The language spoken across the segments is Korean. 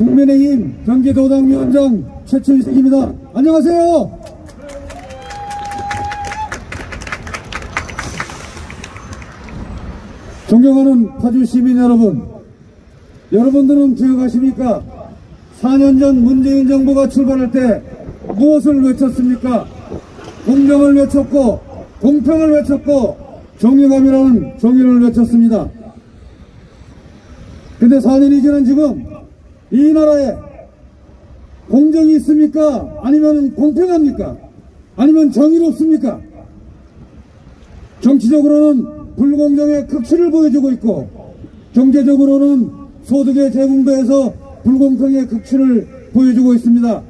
국민의힘 경기도당 위원장 최춘식입니다. 안녕하세요. 존경하는 파주 시민 여러분, 여러분들은 기억하십니까? 4년 전 문재인 정부가 출발할 때 무엇을 외쳤습니까? 공정을 외쳤고, 공평을 외쳤고, 정의감이라는 정의를 외쳤습니다. 근데 4년이 지난 지금 이 나라에 공정이 있습니까? 아니면 공평합니까? 아니면 정의롭습니까? 정치적으로는 불공정의 극치를 보여주고 있고, 경제적으로는 소득의 재분배에서 불공평의 극치를 보여주고 있습니다.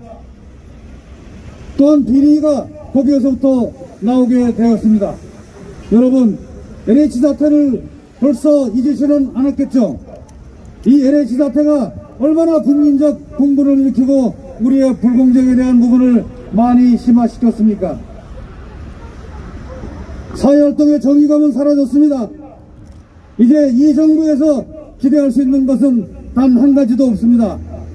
또한 비리가 거기에서부터 나오게 되었습니다. 여러분, LH 사태를 벌써 잊으지는 않았겠죠? 이 LH 사태가 얼마나 국민적 분분을 일으키고 우리의 불공정에 대한 부분을 많이 심화시켰습니까? 사회활동의 정의감은 사라졌습니다. 이제 이 정부에서 기대할 수 있는 것은 단 한 가지도 없습니다.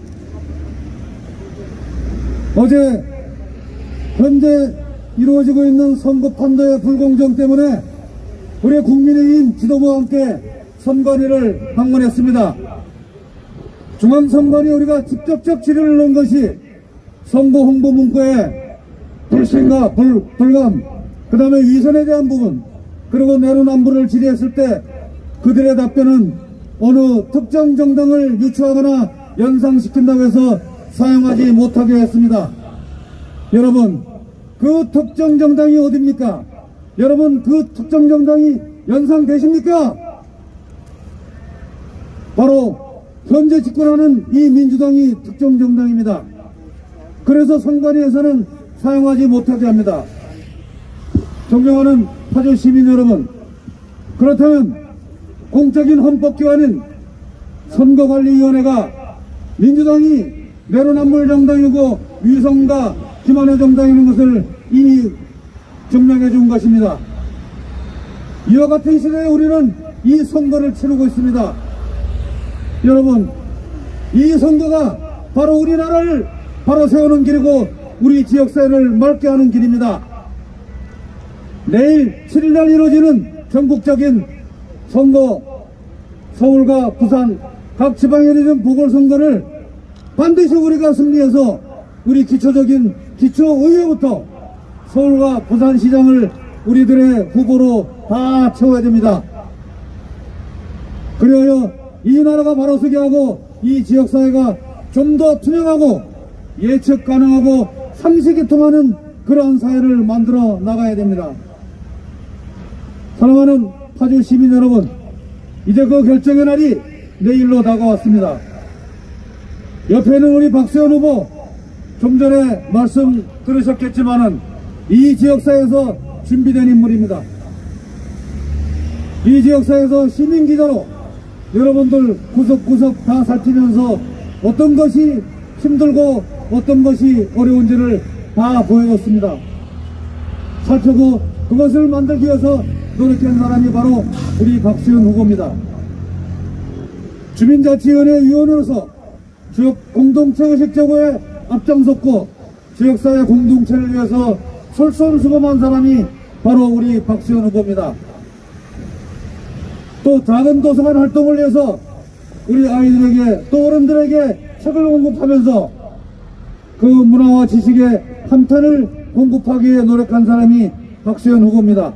어제 현재 이루어지고 있는 선거 판도의 불공정 때문에 우리 국민의힘 지도부와 함께 선관위를 방문했습니다. 중앙선관위 우리가 직접적 질의를 넣은 것이 선거 홍보 문구에 불신과 불감, 그 다음에 위선에 대한 부분, 그리고 내로남불을 질의했을 때 그들의 답변은 어느 특정 정당을 유추하거나 연상시킨다고 해서 사용하지 못하게 했습니다. 여러분, 그 특정 정당이 어딥니까? 여러분, 그 특정 정당이 연상되십니까? 바로 현재 집권하는 이 민주당이 특정 정당입니다. 그래서 선관위에서는 사용하지 못하게 합니다. 존경하는 파주 시민 여러분, 그렇다면 공적인 헌법기관인 선거관리위원회가 민주당이 내로남불 정당이고 위선과 기만의 정당이라는 것을 이미 증명해 준 것입니다. 이와 같은 시대에 우리는 이 선거를 치르고 있습니다. 여러분, 이 선거가 바로 우리나라를 바로 세우는 길이고 우리 지역사회를 맑게 하는 길입니다. 내일 7일날 이루어지는 전국적인 선거, 서울과 부산 각 지방에 이르는 보궐선거를 반드시 우리가 승리해서 우리 기초적인 기초의회부터 서울과 부산시장을 우리들의 후보로 다 채워야 됩니다. 그리하여 이 나라가 바로 서게 하고 이 지역사회가 좀 더 투명하고 예측 가능하고 상식이 통하는 그러한 사회를 만들어 나가야 됩니다. 사랑하는 파주 시민 여러분, 이제 그 결정의 날이 내일로 다가왔습니다. 옆에는 우리 박수현 후보, 좀 전에 말씀 들으셨겠지만은 이 지역사회에서 준비된 인물입니다. 이 지역사회에서 시민기자로 여러분들 구석구석 다 살피면서 어떤 것이 힘들고 어떤 것이 어려운지를 다 보여줬습니다. 살펴고 그것을 만들기 위해서 노력한 사람이 바로 우리 박수현 후보입니다. 주민자치위원회 위원으로서 지역 공동체 의식 제고에 앞장섰고 지역사회 공동체를 위해서 솔선수범한 사람이 바로 우리 박수현 후보입니다. 또 작은 도서관 활동을 위해서 우리 아이들에게 또 어른들에게 책을 공급하면서 그 문화와 지식의 한 편을 공급하기 위해 노력한 사람이 박수현 후보입니다.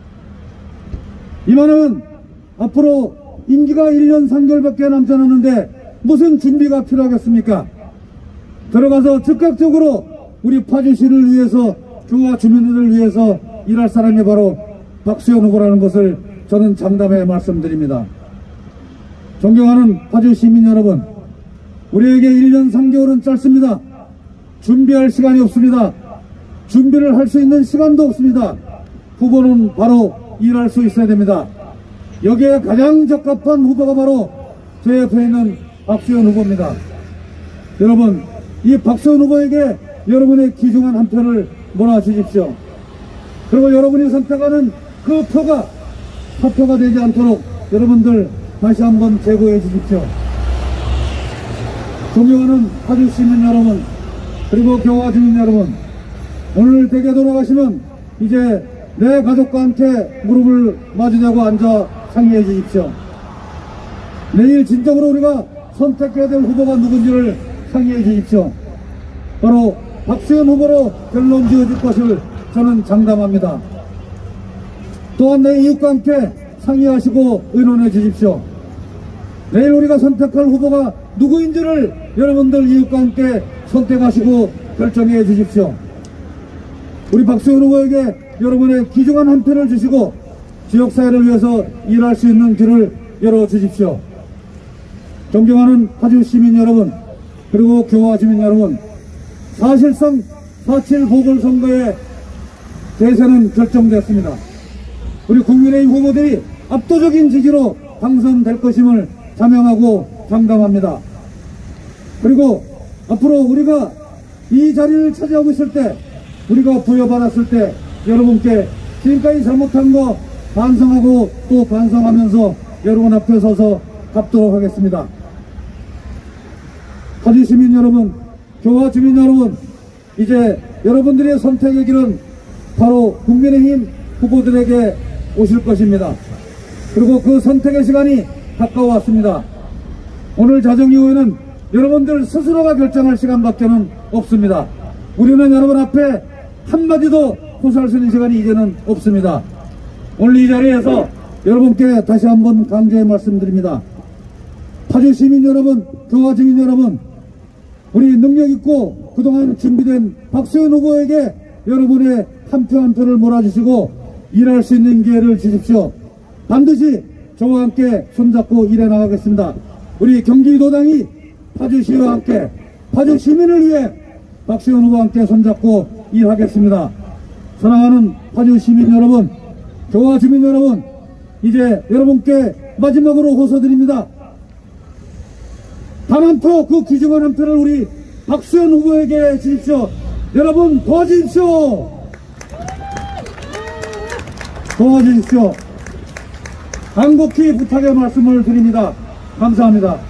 이만은 앞으로 임기가 1년 3개월밖에 남지 않았는데 무슨 준비가 필요하겠습니까? 들어가서 즉각적으로 우리 파주시를 위해서 주와 주민들을 위해서 일할 사람이 바로 박수현 후보라는 것을 저는 장담해 말씀드립니다. 존경하는 파주 시민 여러분, 우리에게 1년 3개월은 짧습니다. 준비할 시간이 없습니다. 준비를 할 수 있는 시간도 없습니다. 후보는 바로 일할 수 있어야 됩니다. 여기에 가장 적합한 후보가 바로 제 옆에 있는 박수현 후보입니다. 여러분, 이 박수현 후보에게 여러분의 귀중한 한 표를 몰아주십시오. 그리고 여러분이 선택하는 그 표가 사표가 되지 않도록 여러분들 다시 한번 제고해 주십시오. 존경하는 파주 시민 여러분, 그리고 교화 주민 여러분, 오늘 댁에 돌아가시면 이제 내 가족과 함께 무릎을 맞으냐고 앉아 상의해 주십시오. 내일 진정으로 우리가 선택해야 될 후보가 누군지를 상의해 주십시오. 바로 박수현 후보로 결론 지어줄 것을 저는 장담합니다. 또한 내 이웃과 함께 상의하시고 의논해 주십시오. 내일 우리가 선택할 후보가 누구인지를 여러분들 이웃과 함께 선택하시고 결정해 주십시오. 우리 박수현 후보에게 여러분의 귀중한 한 표를 주시고 지역사회를 위해서 일할 수 있는 길을 열어주십시오. 존경하는 파주 시민 여러분, 그리고 교화 주민 여러분, 사실상 4.7 보궐선거의 대세는 결정되었습니다. 우리 국민의힘 후보들이 압도적인 지지로 당선될 것임을 자명하고 장담합니다. 그리고 앞으로 우리가 이 자리를 차지하고 있을 때, 우리가 부여받았을 때 여러분께 지금까지 잘못한 거 반성하고 또 반성하면서 여러분 앞에 서서 갚도록 하겠습니다. 파주 시민 여러분, 교화 주민 여러분, 이제 여러분들의 선택의 길은 바로 국민의힘 후보들에게 오실 것입니다. 그리고 그 선택의 시간이 가까워왔습니다. 오늘 자정 이후에는 여러분들 스스로가 결정할 시간밖에는 없습니다. 우리는 여러분 앞에 한마디도 호소할 수 있는 시간이 이제는 없습니다. 오늘 이 자리에서 여러분께 다시 한번 강조해 말씀드립니다. 파주 시민 여러분, 교화 주민 여러분, 우리 능력있고 그동안 준비된 박수현 후보에게 여러분의 한 표 한 표를 몰아주시고 일할 수 있는 기회를 주십시오. 반드시 저와 함께 손잡고 일해 나가겠습니다. 우리 경기도당이 파주시와 함께 파주 시민을 위해 박수현 후보와 함께 손잡고 일하겠습니다. 사랑하는 파주 시민 여러분, 교화 주민 여러분, 이제 여러분께 마지막으로 호소드립니다. 단 한 표, 그 귀중한 한 표를 우리 박수현 후보에게 주십시오. 여러분 도와주십시오. 도와주십시오. 간곡히 부탁의 말씀을 드립니다. 감사합니다.